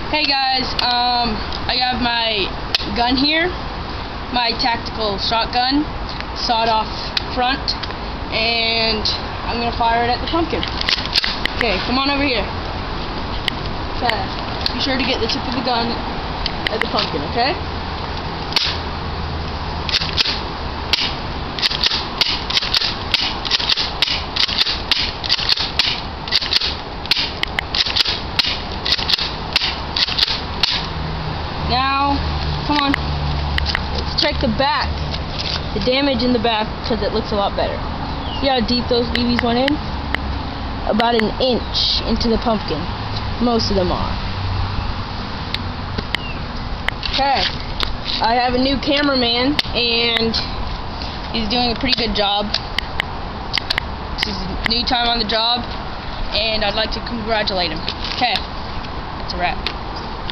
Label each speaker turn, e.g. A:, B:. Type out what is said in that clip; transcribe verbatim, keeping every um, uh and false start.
A: Hey guys, um, I have my gun here, my tactical shotgun, sawed off front, and I'm gonna fire it at the pumpkin. Okay, come on over here. Okay, be sure to get the tip of the gun at the pumpkin, okay? Now, come on, let's check the back, the damage in the back, because it looks a lot better. See how deep those B Bs went in? About an inch into the pumpkin. Most of them are. Okay, I have a new cameraman, and he's doing a pretty good job. This is his new time on the job, and I'd like to congratulate him. Okay, that's a wrap.